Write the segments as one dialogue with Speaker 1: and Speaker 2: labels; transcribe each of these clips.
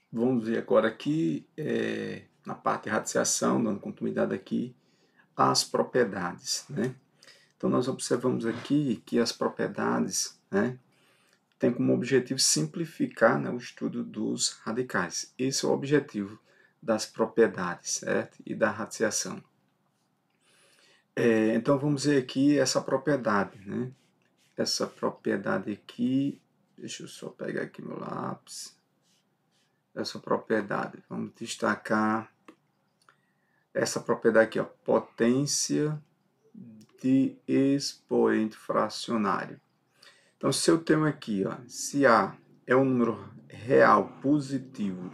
Speaker 1: Vamos ver agora aqui, na parte de radiciação, dando continuidade aqui às propriedades, né? Então, nós observamos aqui que as propriedades, né, têm como objetivo simplificar, né, o estudo dos radicais. Esse é o objetivo das propriedades, certo? E da radiciação. Então, vamos ver aqui essa propriedade, né? Essa propriedade aqui, deixa eu só pegar aqui meu lápis. Essa propriedade, vamos destacar essa propriedade aqui, ó, potência de expoente fracionário. Então, se eu tenho aqui, ó, se A é um número real positivo,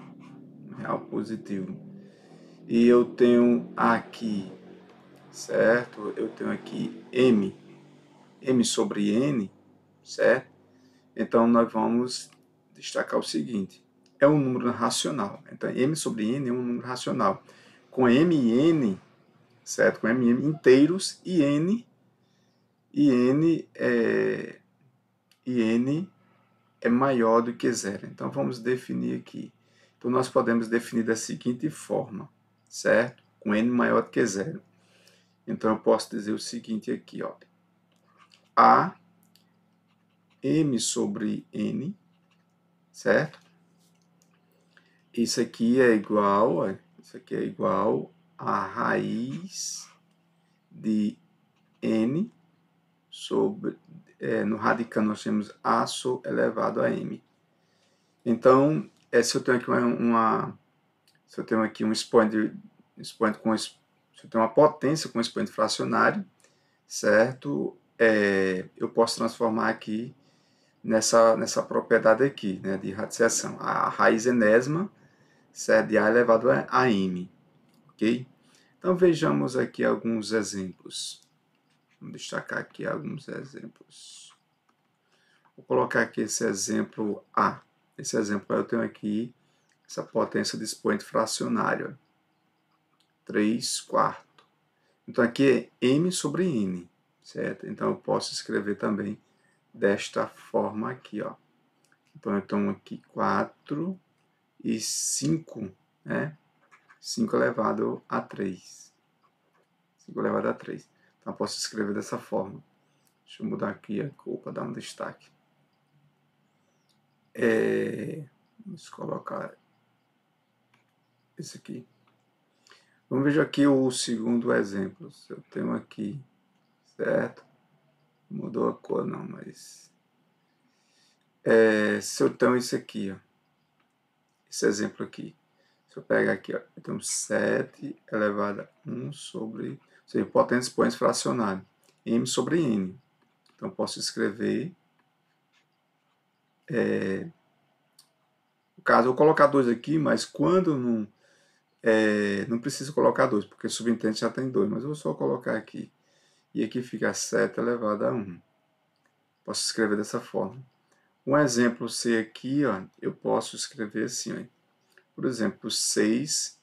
Speaker 1: e eu tenho aqui, certo? Eu tenho aqui M sobre N, certo? Então, nós vamos destacar o seguinte, é um número racional. Então, M sobre N é um número racional. Com M e N, certo? Com M e N inteiros e N é maior do que zero. Então, vamos definir aqui. Então, nós podemos definir da seguinte forma, certo? Com N maior do que zero. Então, eu posso dizer o seguinte aqui, ó. A M sobre N, certo? Isso aqui é igual, ó, isso aqui é igual a raiz de N sobre, no radicando nós temos A elevado a M. Então, se eu tenho aqui se eu tenho aqui um expoente com, se eu tenho uma potência com expoente fracionário, certo? Eu posso transformar aqui nessa propriedade aqui, né, de radiciação. A raiz enésima, certo? De A elevado a M, ok? Então, vejamos aqui alguns exemplos. Vamos destacar aqui alguns exemplos. Vou colocar aqui esse exemplo A. Esse exemplo A eu tenho aqui essa potência de expoente fracionário, 3 quartos. Então aqui é M sobre N, certo? Então eu posso escrever também desta forma aqui, ó. Então eu tenho aqui 4 e 5, né? 5 elevado a 3. 5 elevado a 3. Então eu posso escrever dessa forma. Deixa eu mudar aqui a cor para dar um destaque. Vamos colocar esse aqui. Vamos ver aqui o segundo exemplo. Se eu tenho aqui, certo? Mudou a cor não, mas... se eu tenho isso aqui, ó, esse exemplo aqui. Se eu pegar aqui, ó, eu tenho 7 elevado a 1 sobre... Ou seja, potência expoente fracionário. M sobre N. Então, eu posso escrever... no caso, eu vou colocar 2 aqui, mas quando não... não preciso colocar 2, porque o subentende já tem 2, mas eu vou só colocar aqui. E aqui fica 7 elevado a 1. Posso escrever dessa forma. Um exemplo C aqui, ó, eu posso escrever assim, ó. Por exemplo, 6,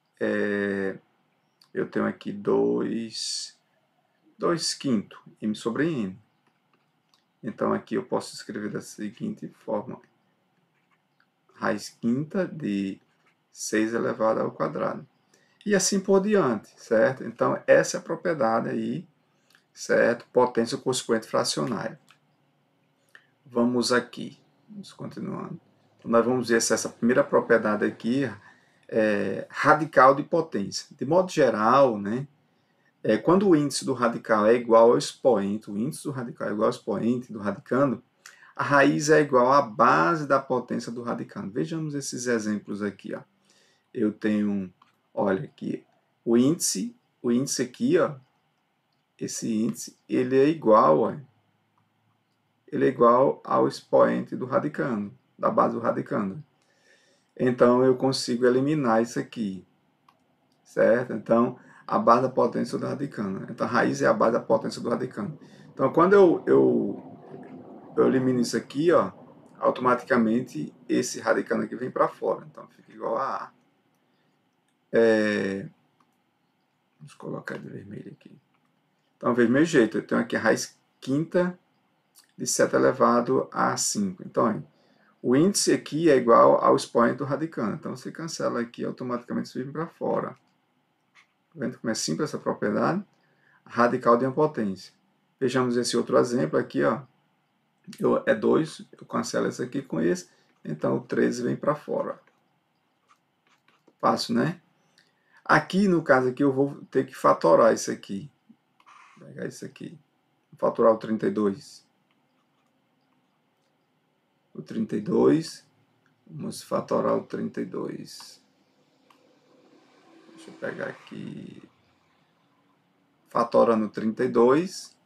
Speaker 1: eu tenho aqui 2 quintos, M sobre N. Então, aqui eu posso escrever da seguinte forma. Raiz quinta de 6 elevado ao quadrado. E assim por diante, certo? Então, essa é a propriedade aí, certo? Potência com expoente fracionário. Vamos aqui, vamos continuando. Então, nós vamos ver essa primeira propriedade aqui, radical de potência. De modo geral, né, quando o índice do radical é igual ao expoente, o índice do radical é igual ao expoente do radicando, a raiz é igual à base da potência do radicando. Vejamos esses exemplos aqui. Ó. Eu tenho, olha aqui, o índice aqui, ó, esse índice, ele é igual ao expoente do radicando, da base do radicando. Então, eu consigo eliminar isso aqui, certo? Então, a base da potência do radicando. Então, a raiz é a base da potência do radicando. Então, quando eu elimino isso aqui, ó, automaticamente esse radicando aqui vem para fora. Então, fica igual a A. Vamos colocar de vermelho aqui. Então, veja meu jeito. Eu tenho aqui a raiz quinta de 7 elevado a 5. Então, o índice aqui é igual ao expoente do radicando. Então, você cancela aqui, automaticamente isso vem para fora. Tá vendo como é simples essa propriedade? Radical de uma potência. Vejamos esse outro exemplo aqui, ó. É 2, eu cancelo esse aqui com esse, então o 13 vem para fora. Fácil, né? Aqui, no caso aqui, eu vou ter que fatorar isso aqui. Vou pegar isso aqui. Vou fatorar o 32. O 32. Vamos fatorar o 32. Deixa eu pegar aqui. Fatorando 32.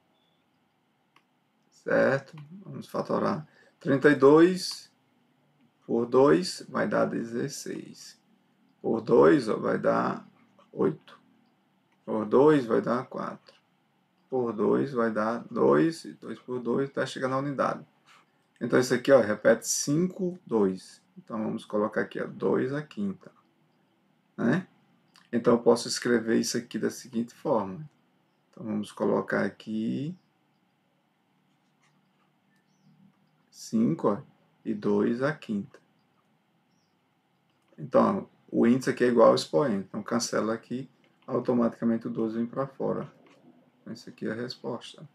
Speaker 1: Certo? Vamos fatorar 32 por 2 vai dar 16. Por 2 vai dar 8. Por 2 vai dar 4. Por 2 vai dar 2. E 2 por 2 está chegando na unidade. Então, isso aqui, ó, repete 5, 2. Então, vamos colocar aqui, ó, 2 à quinta. Né? Então, eu posso escrever isso aqui da seguinte forma. Então, vamos colocar aqui 5, ó, e 2 à quinta. Então, o índice aqui é igual ao expoente. Então, cancela aqui, automaticamente o 12 vem para fora. Então, isso aqui é a resposta.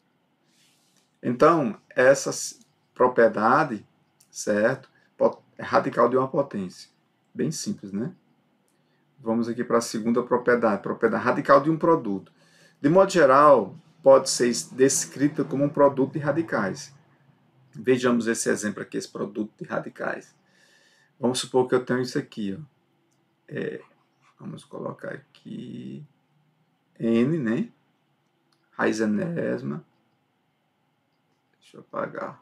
Speaker 1: Então, essa propriedade, certo, é radical de uma potência. Bem simples, né? Vamos aqui para a segunda propriedade radical de um produto. De modo geral, pode ser descrita como um produto de radicais. Vejamos esse exemplo aqui, esse produto de radicais. Vamos supor que eu tenho isso aqui, ó. Vamos colocar aqui N, né? Raiz enésima. Deixa eu apagar.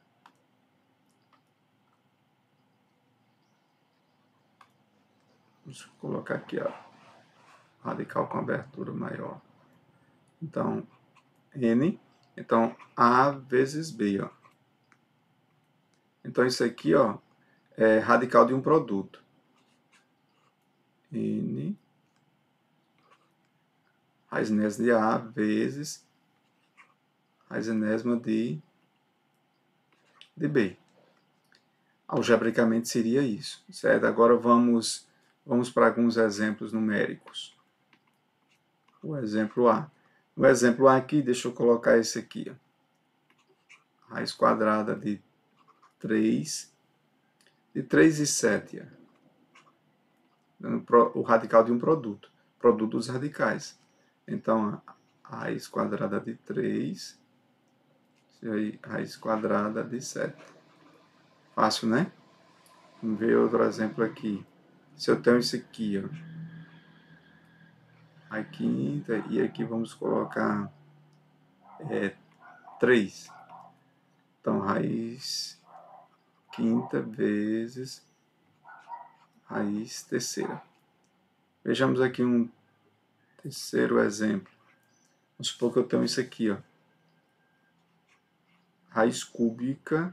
Speaker 1: Vamos colocar aqui, ó, radical com abertura maior. Então, N. Então, A vezes B, ó. Então, isso aqui, ó, é radical de um produto. N. Raiz enésima de A vezes raiz enésima de B. Algebricamente seria isso, certo? Agora vamos para alguns exemplos numéricos. O exemplo A. No exemplo A aqui, deixa eu colocar esse aqui, ó. Raiz quadrada de 3 e 7. O radical de um produto. Produto dos radicais. Então, a raiz quadrada de 3 e raiz quadrada de 7. Fácil, né? Vamos ver outro exemplo aqui. Se eu tenho isso aqui, ó, a quinta, e aqui vamos colocar 3. Então, raiz quinta vezes raiz terceira. Vejamos aqui um terceiro exemplo. Vamos supor que eu tenho isso aqui, ó. Raiz cúbica,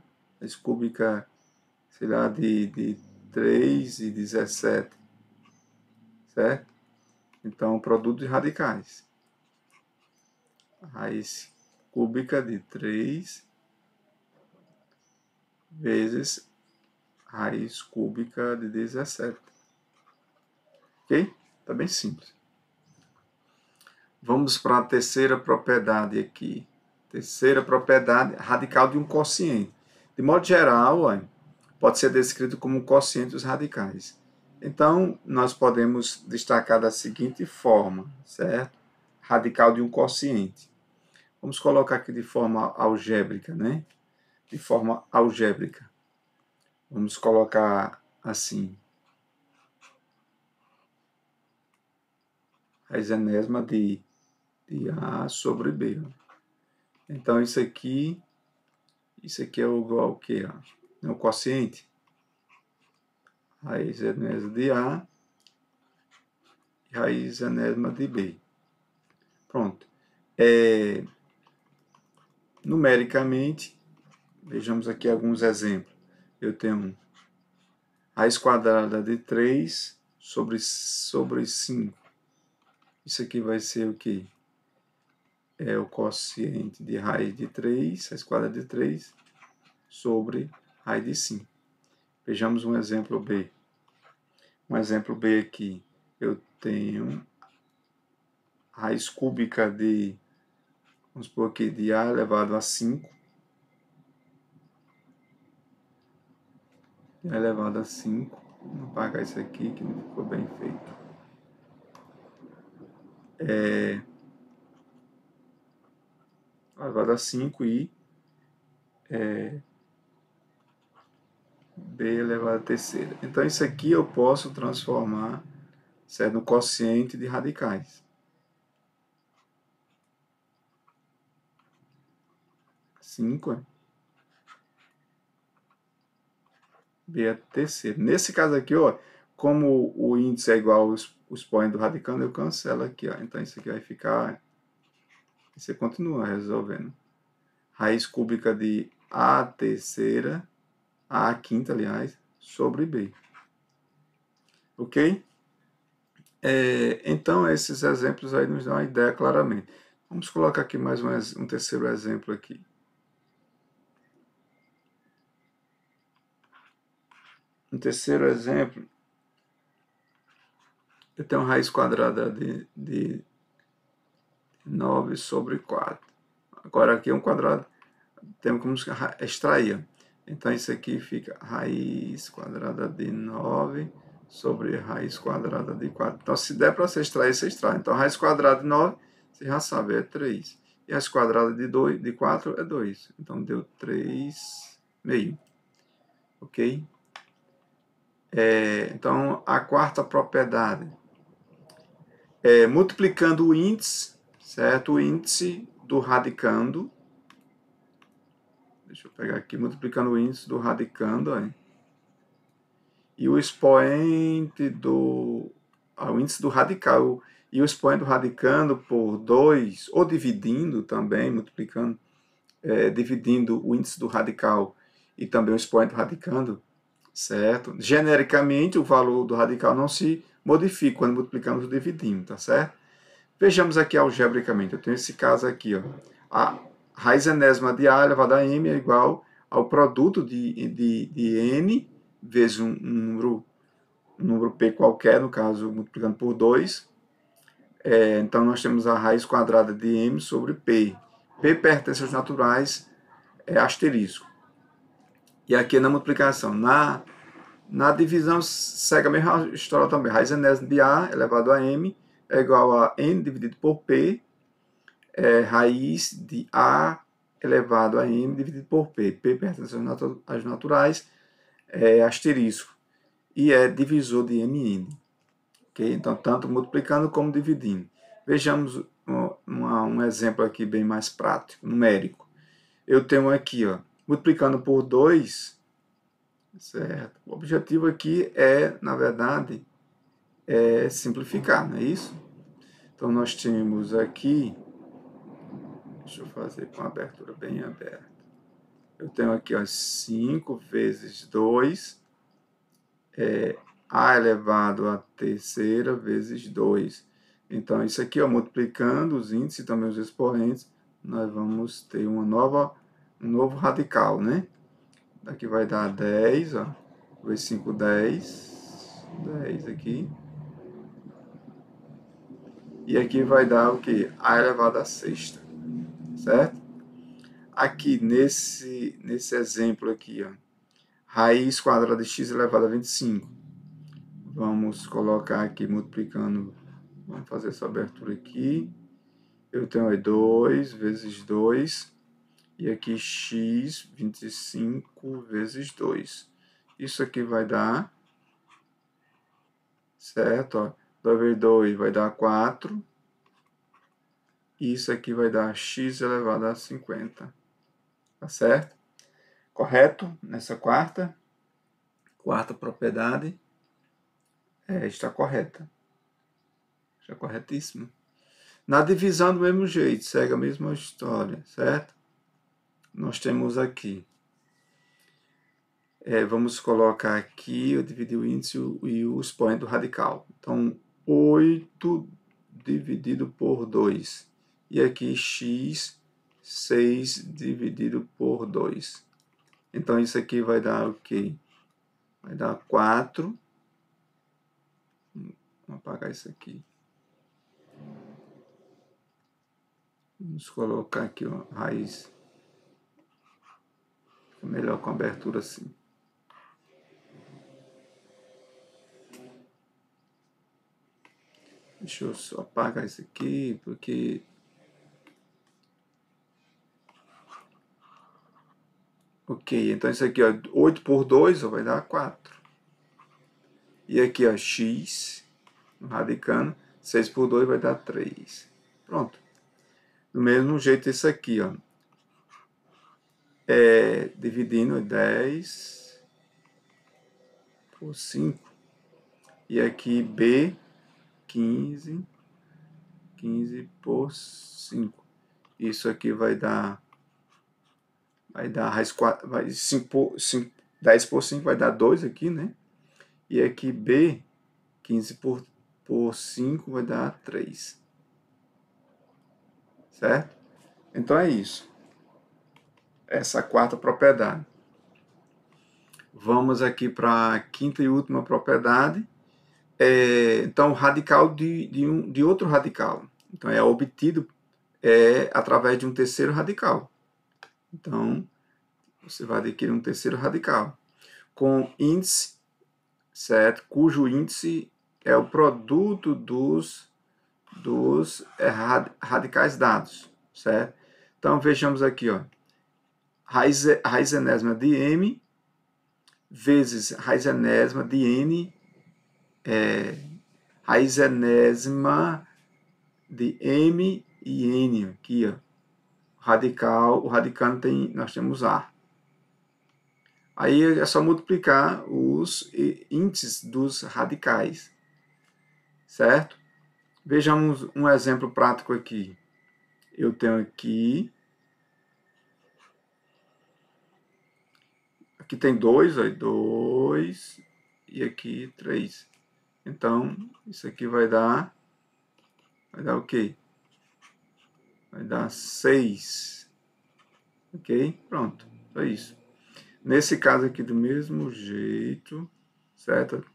Speaker 1: sei lá, de 3 e 17, certo? Então, produto de radicais. Raiz cúbica de 3 vezes raiz cúbica de 17. Ok? Tá bem simples. Vamos para a terceira propriedade aqui. Terceira propriedade, radical de um quociente. De modo geral, ó, pode ser descrito como um quociente dos radicais. Então, nós podemos destacar da seguinte forma, certo? Radical de um quociente. Vamos colocar aqui de forma algébrica, né? De forma algébrica. Vamos colocar assim. Raiz enésima de A sobre B. Então, isso aqui é igual ao quê? É o quociente. Raiz enésima de A e raiz enésima de B. Pronto. Numericamente, vejamos aqui alguns exemplos. Eu tenho raiz quadrada de 3 sobre 5. Isso aqui vai ser o quê? É o quociente de raiz de 3, raiz quadrada de 3, sobre raiz de 5. Vejamos um exemplo B. Um exemplo B aqui, eu tenho raiz cúbica de, vamos supor aqui, de A elevado a 5. A elevado a 5. Vou apagar isso aqui que não ficou bem feito. Elevado a 5 e B elevado a terceira. Então isso aqui eu posso transformar, certo, no quociente de radicais. 5 B a terceira. Nesse caso aqui, ó, como o índice é igual aos expoentes do radicando, eu cancelo aqui, ó. Então isso aqui vai ficar, você continua resolvendo. Raiz cúbica de A terceira, A quinta, aliás, sobre B. Ok? Então, esses exemplos aí nos dão uma ideia claramente. Vamos colocar aqui mais um terceiro exemplo aqui. Um terceiro exemplo, eu tenho raiz quadrada de 9 sobre 4. Agora aqui é um quadrado, temos como extrair. Então isso aqui fica raiz quadrada de 9 sobre raiz quadrada de 4. Então se der para você extrair, você extrai. Então raiz quadrada de 9, você já sabe, é 3. E raiz quadrada de 4 é 2. Então deu 3 meio. Ok? Então a quarta propriedade é multiplicando o índice, certo? O índice do radicando. Deixa eu pegar aqui, multiplicando o índice do radicando, ó, e o expoente do... o índice do radical e o expoente do radicando por 2, ou dividindo também, multiplicando, dividindo o índice do radical e também o expoente do radicando, certo? Genericamente, o valor do radical não se modifica quando multiplicamos ou dividimos, tá certo? Vejamos aqui algebricamente, eu tenho esse caso aqui, ó. A raiz enésima de A elevado a M é igual ao produto de N vezes um número P qualquer, no caso, multiplicando por 2. Então, nós temos a raiz quadrada de M sobre P. P pertence aos naturais, asterisco. E aqui na multiplicação, na divisão, segue a mesma história também. Raiz enésima de A elevado a M é igual a N dividido por P, raiz de A elevado a M dividido por P. P pertence aos naturais, asterisco. E é divisor de MN. Okay? Então, tanto multiplicando como dividindo. Vejamos um exemplo aqui bem mais prático, numérico. Eu tenho aqui, ó, multiplicando por 2, certo? O objetivo aqui é, na verdade, simplificar, não é isso? Então, nós temos aqui, deixa eu fazer com a abertura bem aberta. Eu tenho aqui, ó, 5 vezes 2, A elevado à terceira vezes 2. Então, isso aqui, ó, multiplicando os índices e também os expoentes, nós vamos ter um novo radical, né? Daqui vai dar 10, ó. Vezes 5, 10. 10 aqui. E aqui vai dar o quê? A elevado à sexta. Certo? Aqui, nesse exemplo aqui, ó, raiz quadrada de x elevado a 25. Vamos colocar aqui, multiplicando, vamos fazer essa abertura aqui. Eu tenho aí 2 vezes 2, e aqui x, 25 vezes 2. Isso aqui vai dar, certo? Ó, 2 vezes 2 vai dar 4. E isso aqui vai dar x elevado a 50. Tá certo? Correto? Nessa quarta propriedade está correta. Está corretíssimo. Na divisão do mesmo jeito, segue a mesma história, certo? Nós temos aqui, vamos colocar aqui, eu dividi o índice e o expoente do radical. Então, 8 dividido por 2. E aqui x, 6 dividido por 2. Então, isso aqui vai dar o quê? Vai dar 4. Vamos apagar isso aqui. Vamos colocar aqui, ó, raiz. Fica melhor com a abertura assim. Deixa eu só apagar isso aqui, porque... Ok, então isso aqui, ó, 8 por 2 ó, vai dar 4. E aqui, ó, x, radicando, 6 por 2 vai dar 3. Pronto. Do mesmo jeito isso aqui, ó. Dividindo 10 por 5. E aqui b, 15 por 5. Isso aqui vai dar raiz 4, vai 10 por 5 vai dar 2 aqui, né? E aqui b, 15 por 5 vai dar 3. Certo? Então é isso. Essa é a quarta propriedade. Vamos aqui para a quinta e última propriedade. Então, o radical de outro radical. Então, é obtido através de um terceiro radical. Então, você vai adquirir um terceiro radical com índice, certo? Cujo índice é o produto dos radicais dados, certo? Então, vejamos aqui, ó. Raiz enésima de m vezes raiz enésima de n, raiz enésima de m e n aqui, ó. O radicando nós temos A. Aí é só multiplicar os índices dos radicais, certo? Vejamos um exemplo prático aqui. Eu tenho aqui tem 2, 2 e aqui 3. Então, isso aqui vai dar o quê? Vai dar 6. Ok? Pronto, é isso. Nesse caso aqui, do mesmo jeito, certo?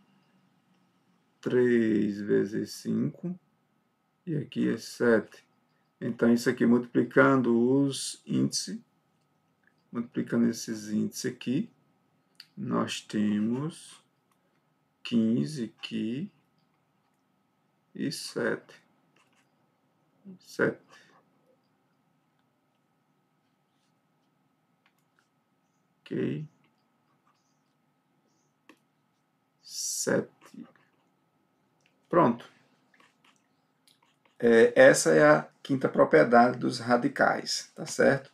Speaker 1: 3 vezes 5, e aqui é 7. Então, isso aqui multiplicando os índices, multiplicando esses índices aqui, nós temos 15 aqui e 7. 7. Ok. 7. Pronto. Essa é a quinta propriedade dos radicais, tá certo?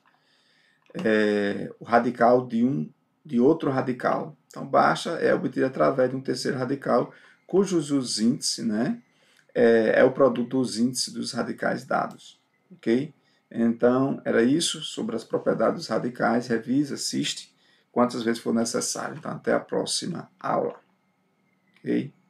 Speaker 1: O radical de outro radical. Então, baixa é obtida através de um terceiro radical, cujos os índices, né, é o produto dos índices dos radicais dados. Ok? Então, era isso sobre as propriedades dos radicais. Revisa, assiste quantas vezes for necessário. Então, até a próxima aula. Ok?